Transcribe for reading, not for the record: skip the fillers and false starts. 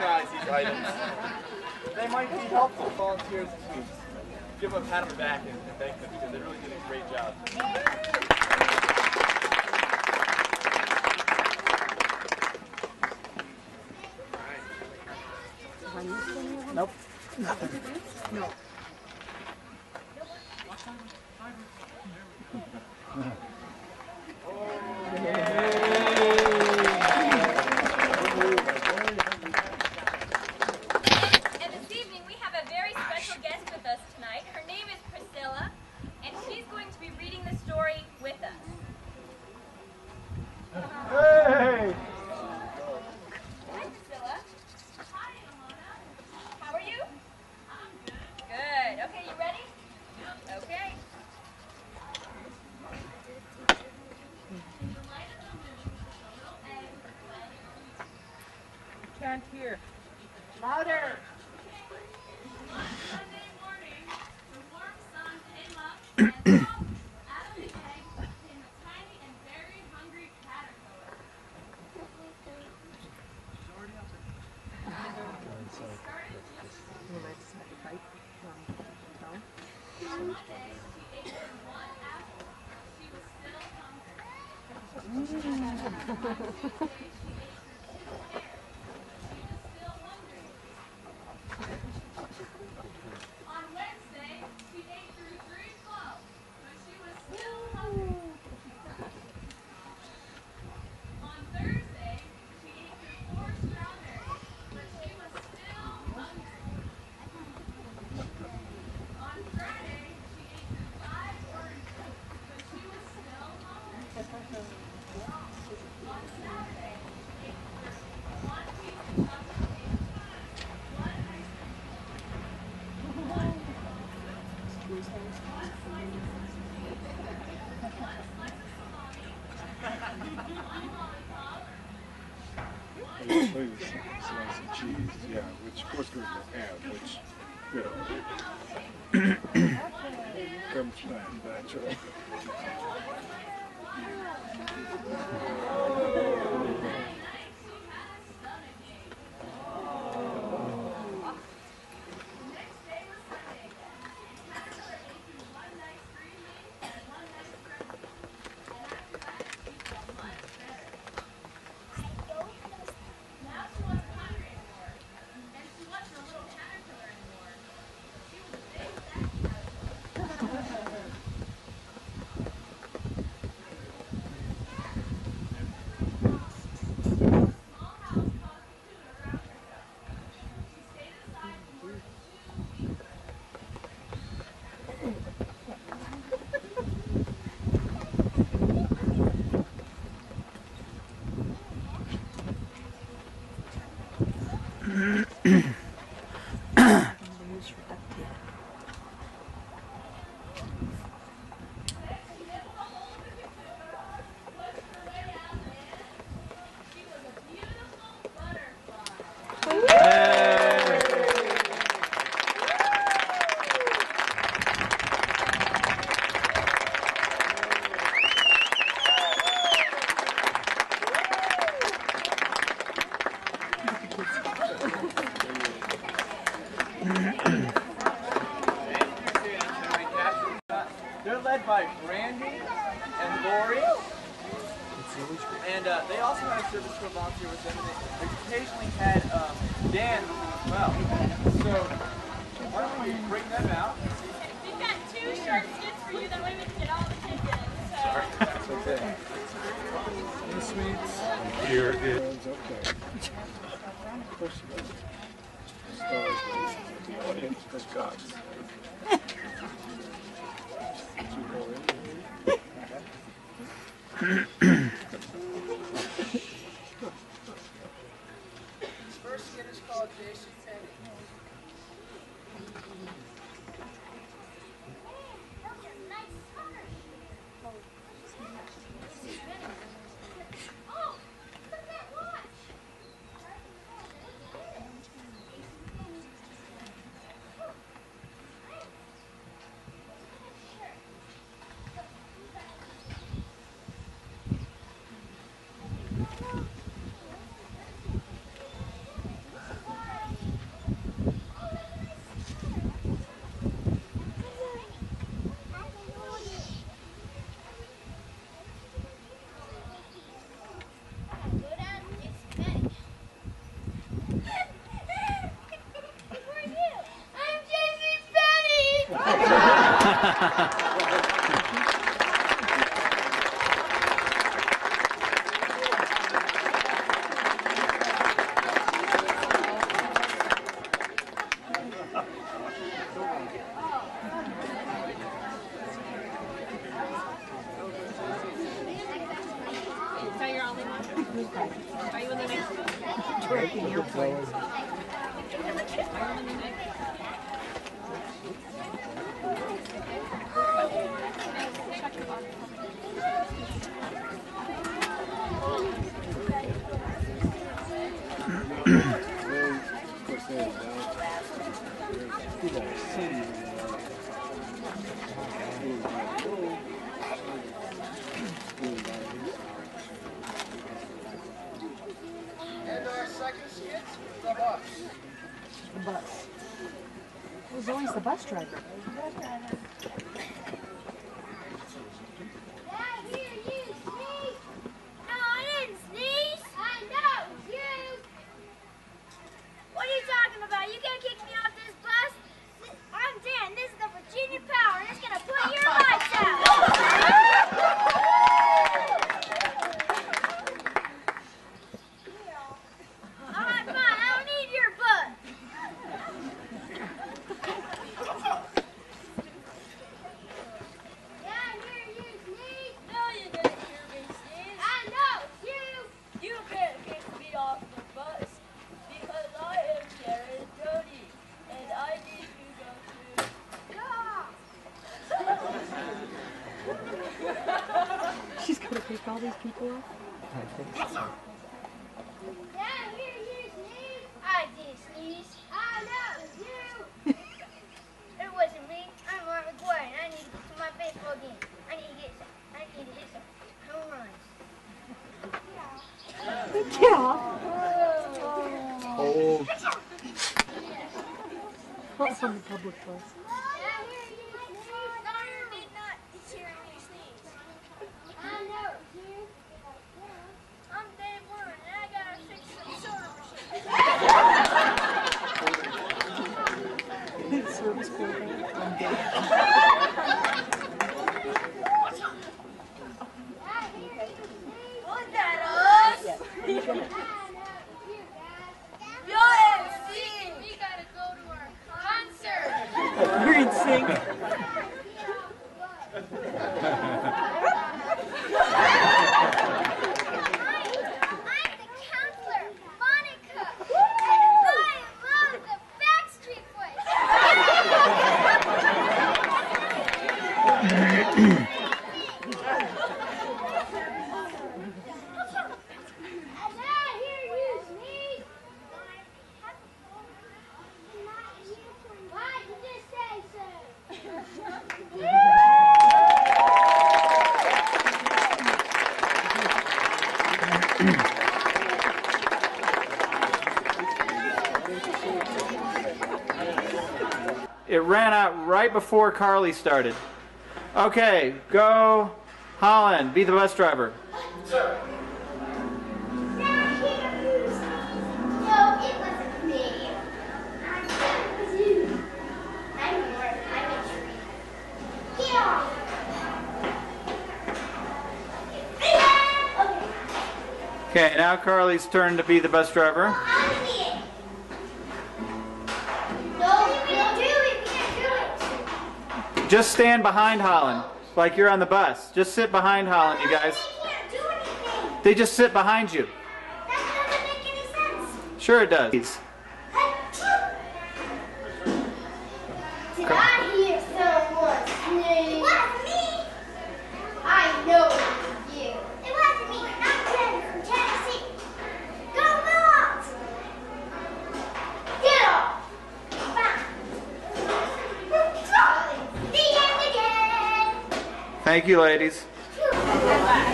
recognize these items. They might be helpful to volunteers this week. Give them a pat on the back and thank them because they're really doing a great job. Nope. Nothing. No. And this evening we have a very special guest with us tonight. Her name is Priscilla, and she's going to be reading the story with us. Hey! Hi, Priscilla. Hi, Alana. How are you? I'm good. Good. Okay, you ready? Yep. Okay. Can't hear. Louder. One Sunday morning, the warm sun came up and out of the egg came a tiny and very hungry caterpillar. One day she ate one apple. She was still hungry. The next day she ate her pear. She was still hungry. On Wednesday, she ate through 3 cloves, but she was still hungry. On Thursday, she ate through 4 strawberries, but she was still hungry. On Friday, she ate through 5 oranges, but she was still hungry. On Saturday, she ate through 1 piece of chocolate cake, 1 ice cream cone, 1 slice of salami, 1 lollipop, Please, slice of cheese, yeah, which of course goes with ham, which, you know, comes natural. Next day was Sunday. Caterpillar ate through 1 nice green leaf and 1 nice brown leaf. And after that, she felt much better. Now she wasn't hungry anymore. And she wasn't a little caterpillar anymore. She was a big fat caterpillar. Small house called cocoon around herself. She stayed inside for more than 2 weeks. Then she nibbled a hole in the cocoon, pushed her way out, and she was a beautiful butterfly. They're led by Brandy and Lori, and they also had a service to volunteer with them, and they occasionally had Dan with them as well. So why don't we bring them out? We've got 2 short skits for you. That way we can get all the kids in. So. That's okay. Here is okay. Of course you do. Stars races with the audience, thank God. First skit is called Jason Teddy. Oh, look at that watch! And our second skit, the bus. The bus. It was always the bus driver. She's gonna pick all these people up? I think so. I did sneeze. I know you. It wasn't me. I'm Mark McGuire, and I need to get to my baseball game. I need to hit some home runs. Yeah. Oh. What's on the public bus? I'm Dave Warren, and I gotta fix some soda machine. Service program. Was that us? YMC! We gotta go to our concert! You're in sync. I'm the counselor, Monica, and I love the Backstreet Boys. And I hear you sneeze. Why did you say so? It ran out right before Carly started. Okay, go Holland, be the bus driver. Sir. No, it wasn't me. It was you. I'm Mark. I'm a tree. Get off. Okay. Okay, now Carly's turn to be the bus driver. I'm it. No, we can't do it. We can't do it. Just stand behind Holland, like you're on the bus. Just sit behind Holland, you guys. We can't do anything. They just sit behind you. That doesn't make any sense. Sure it does. Did I hear someone sneeze? It wasn't me. I know it was you. It wasn't me. I'm Jen from Tennessee. Go Bulldogs! Get off. Fine. The end again. Thank you, ladies.